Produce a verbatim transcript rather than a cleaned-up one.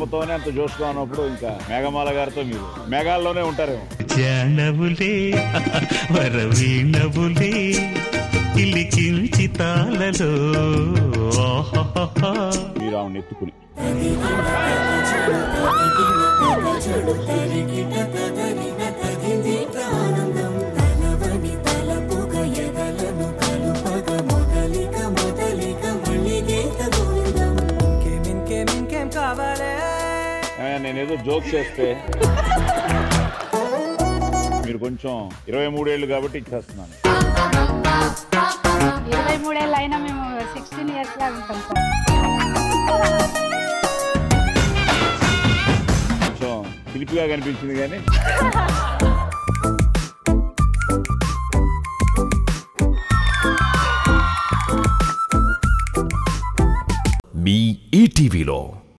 పాపతోనే అంత జోష్గా ఉన్నప్పుడు ఇంకా మేఘమాల గారితో మీరు మేఘాల్లోనే ఉంటారేమో. జానవులే వరవీణవులే ఇలికించి తాళలో మీరు ఆమెను ఎత్తుకుని నేనేదో జోక్ చేస్తే మీరు కొంచెం ఇరవై మూడేళ్ళు కాబట్టి ఇచ్చేస్తున్నాను. ఇరవై మూడేళ్ళు అయినా మేము సిక్స్టీన్ ఇయర్స్ లాగా ఉంటాం సార్. కొంచెం పిలిపిగా కనిపించింది కానీ మీ ఈటీవీలో